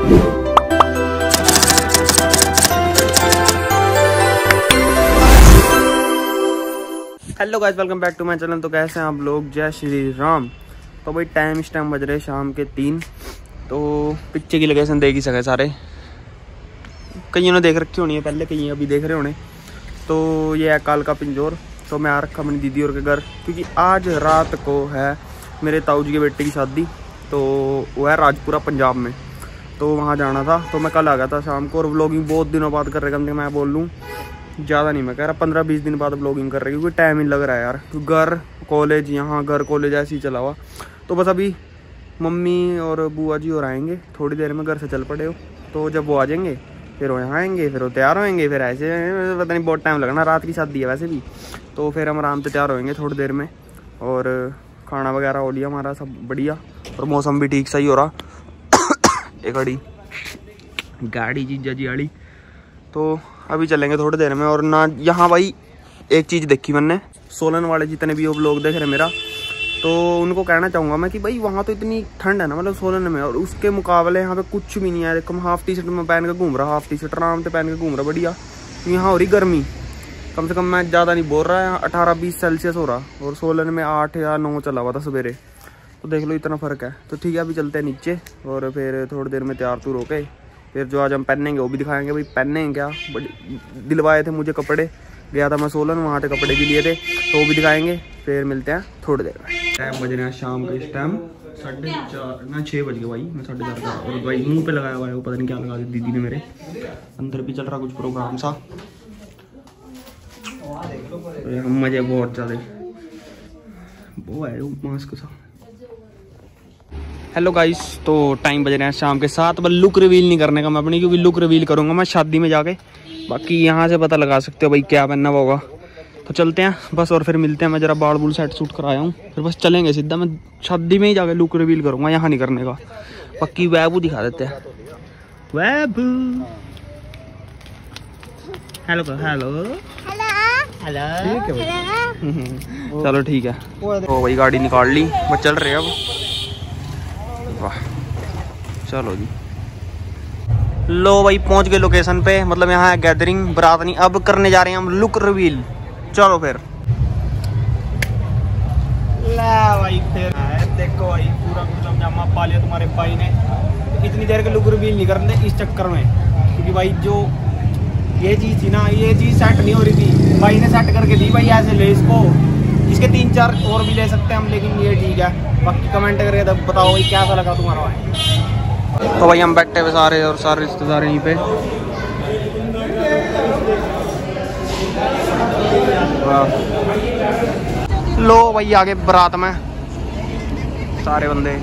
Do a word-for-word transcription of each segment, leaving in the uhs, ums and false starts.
Hello guys, welcome back to my channel. तो कैसे हैं आप लोग? जय श्री राम। तो भाई टाइम इस टाइम बज रहे शाम के तीन। तो पिक्चर की लोकेशन देख ही सके सारे, कईयों ने देख रखी होनी है पहले, कई अभी देख रहे होने। तो ये है काल का पिंजौर। तो मैं आ रखा अपनी दीदी और के घर, क्योंकि आज रात को है मेरे ताऊ जी के बेटे की शादी। तो वो है राजपुरा पंजाब में, तो वहाँ जाना था। तो मैं कल आ गया था शाम को, और व्लॉगिंग बहुत दिनों बाद कर रहे कम से कम मैं बोल लूँ ज़्यादा नहीं, मैं कह रहा पंद्रह बीस दिन बाद व्लॉगिंग कर रही हूँ, क्योंकि टाइम ही लग रहा है यार। घर कॉलेज, यहाँ घर कॉलेज ऐसे ही चला हुआ। तो बस अभी मम्मी और बुआ जी और आएंगे थोड़ी देर में, घर से चल पड़े हो। तो जब वो आ जाएंगे फिर वो यहाँ आएंगे, फिर वो तैयार होएंगे, फिर ऐसे पता नहीं बहुत टाइम लगना, रात की शादी है वैसे भी। तो फिर हम आराम से तैयार होएंगे थोड़ी देर में, और खाना वगैरह हो लिया हमारा सब बढ़िया, और मौसम भी ठीक सही हो रहा। एक गाड़ी गाड़ी जीजा जी वाली। तो अभी चलेंगे थोड़ी देर में। और ना यहाँ भाई एक चीज़ देखी मैंने, सोलन वाले जितने भी वो लोग देख रहे मेरा, तो उनको कहना चाहूँगा मैं कि भाई वहाँ तो इतनी ठंड है ना, मतलब सोलन में, और उसके मुकाबले यहाँ पे कुछ भी नहीं है। देखो मैं हाफ टी शर्ट में पहन के घूम रहा, हाफ टी शर्ट आराम से पहन के घूम रहा बढ़िया। यहाँ हो रही गर्मी, कम से कम मैं ज़्यादा नहीं बोल रहा है, अठारह बीस सेल्सियस हो रहा, और सोलन में आठ या नौ चला हुआ था सवेरे। तो देख लो इतना फ़र्क है। तो ठीक है, अभी चलते हैं नीचे, और फिर थोड़ी देर में तैयार तूर होके फिर जो आज हम पहनेंगे वो भी दिखाएंगे। भाई पहनेंगे क्या, बड़ी दिलवाए थे मुझे कपड़े, गया था मैं सोलन, वहाँ से कपड़े भी लिए थे, तो वो भी दिखाएंगे। फिर मिलते हैं थोड़ी देर में। टाइम बज रहे हैं शाम के, इस टाइम साढ़े चार ना छः बज गए भाई, मैं साढ़े चार का। और भाई मुंह पे लगाया हुआ है वो, पता नहीं क्या लगा दी दीदी ने मेरे। अंदर भी चल रहा कुछ प्रोग्राम सा, मजे बहुत ज़्यादा वो है मास्क सा। हेलो गाइस, तो टाइम बज रहे हैं शाम के सात। बस लुक रिवील नहीं करने का मैं अपनी, क्योंकि लुक रिवील करूंगा मैं शादी में जाके। बाकी यहाँ से पता लगा सकते हो भाई क्या पहनना होगा। तो चलते हैं बस, और फिर मिलते हैं। मैं जरा बाल बुल सेट सूट कराया हूँ, फिर बस चलेंगे सीधा। मैं शादी में ही जाके लुक रिवील करूँगा, यहाँ नहीं करने का। पक्की वैबू दिखा देते हैं, वैबू। हेलो हेलो हेलो, चलो ठीक है। तो भाई गाड़ी निकाल ली, बस चल रहे अब। वाह चलो जी, लो भाई पहुंच गए लोकेशन पे। मतलब यहाँ है गैदरिंग, बारात नहीं। अब करने जा रहे हैं हम लुक रिवील, चलो फिर। ला भाई फिर देखो भाई पूरा गुलाम जामा पा लिया तुम्हारे भाई ने। इतनी देर के लुक रिवील नहीं करते इस चक्कर में, क्योंकि भाई जो ये चीज़ थी ना, ये चीज़ सेट नहीं हो रही थी, भाई ने सेट करके दी। भाई ऐसे ले इसको, इसके तीन चार और भी ले सकते हैं हम, लेकिन ये ठीक है। बाकी कमेंट करके तब बताओ भाई कैसा लगा तुम्हारा भाई। तो भाई हम बैठे हुए सारे, और सारे रिश्तेदार यहीं पे। लो भाई आगे बारात में सारे बंदे।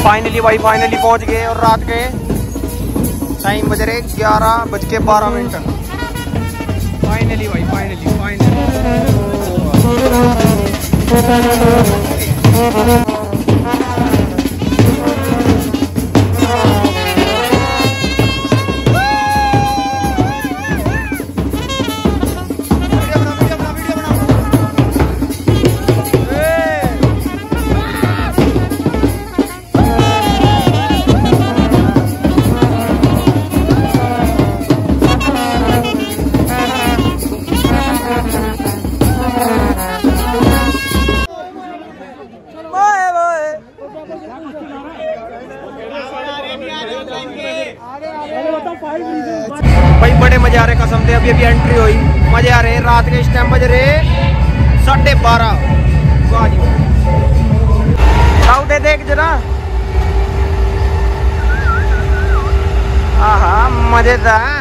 फाइनली भाई फाइनली पहुंच गए और रात के टाइम बज रहे ग्यारह बज के बारह मिनट। फाइनली भाई फाइनली फाइनली भाई बड़े मजे आ रहे कसम से। अभी अभी एंट्री हुई, मजे आ रहे। रात के इस टाइम बज रहे साढ़े बारह। दे देख जरा, आहा मजेदार।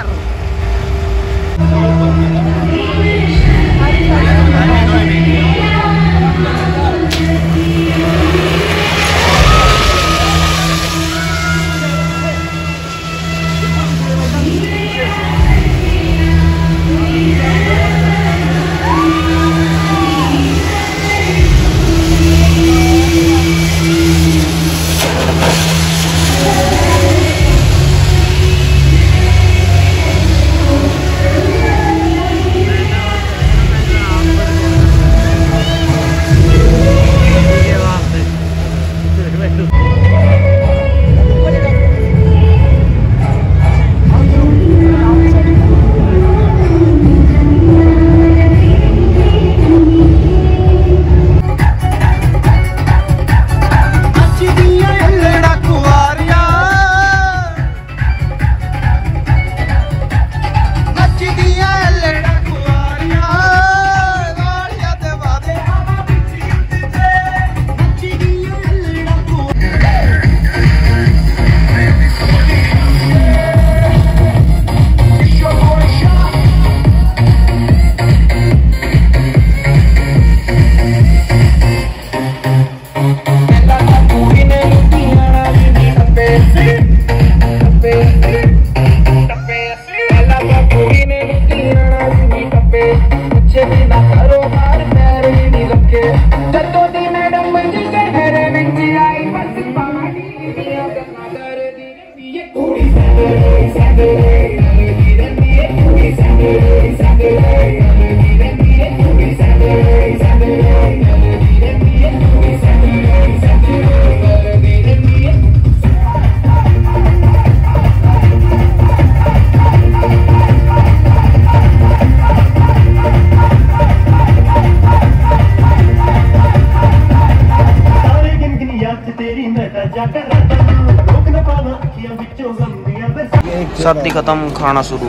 सर्दी खत्म, खाना शुरू।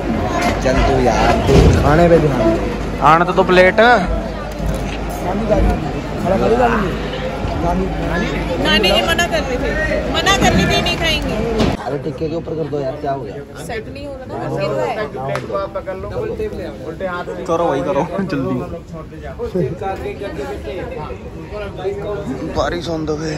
चल तू यार, तू खाने पे ध्यान दे। आने तो, तो प्लेट नानी ने मना कर रही थी, मना कर रही थी नहीं खाएंगे। अरे टिक्के के ऊपर कर दो यार, क्या हो गया? सेट नहीं होगा ना, बस गिर रहा है। करो वही करो जल्दी। बारिश होंदो है।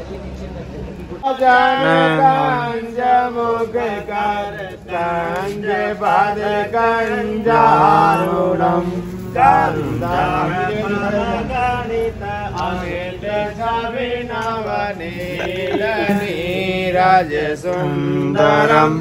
राज सुंदरम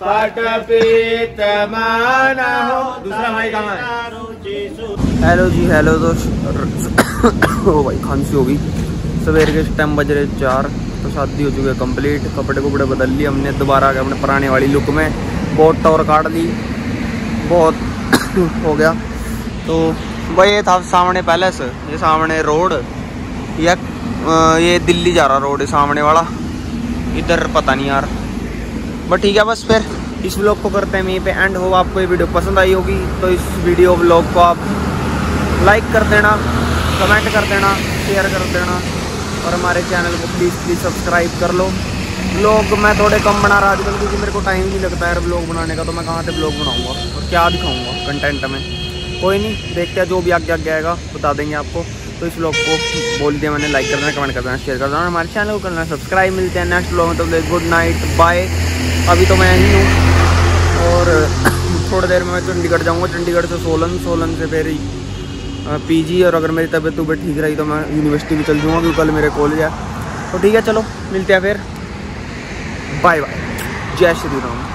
पटपीतमान हो। दूसरा भाई कहाँ है? हेलो जी, हेलो दोस्त। ओ भाई खांसी होगी। सवेर के टाइम बज रहे चार, तो शादी हो चुकी है कंप्लीट। कपड़े कपड़े बदल लिए हमने, दोबारा आ गए अपने पुराने वाली लुक में। बहुत टॉर काट ली, बहुत हो गया। तो भाई ये था सामने पैलेस, ये सामने रोड, या ये दिल्ली जा रहा रोड है सामने वाला, इधर पता नहीं यार। बट ठीक है, बस फिर इस व्लॉग को करते हैं यहीं पे एंड। हो आपको ये वीडियो पसंद आई होगी तो इस वीडियो व्लॉग को आप लाइक कर देना, कमेंट कर देना, शेयर कर देना, और हमारे चैनल को प्लीज़ प्लीज़ सब्सक्राइब कर लो। व्लॉग मैं थोड़े कम बना रहा आजकल, क्योंकि मेरे को टाइम नहीं लगता है व्लॉग बनाने का। तो मैं कहाँ से व्लॉग बनाऊँगा और क्या दिखाऊँगा कंटेंट में? कोई नहीं, देखते हैं जो भी आगे आगे आएगा बता देंगे आपको। तो तो इस ब्लॉग को बोल दिया मैंने, लाइक करना, कमेंट करना, शेयर करना और हमारे चैनल को करना सब्सक्राइब। मिलते हैं नेक्स्ट ब्लॉग में, तो गुड नाइट, बाय। अभी तो मैं यहीं हूँ और थोड़ी देर में मैं चंडीगढ़ जाऊँगा, चंडीगढ़ से सोलन, सोलन से फिर पीजी, और अगर मेरी तबीयत तबीयत ठीक रही तो मैं यूनिवर्सिटी भी चल जाऊँगा क्योंकि कल मेरे कॉलेज है। तो ठीक है, चलो मिलते हैं फिर, बाय बाय, जय श्री राम।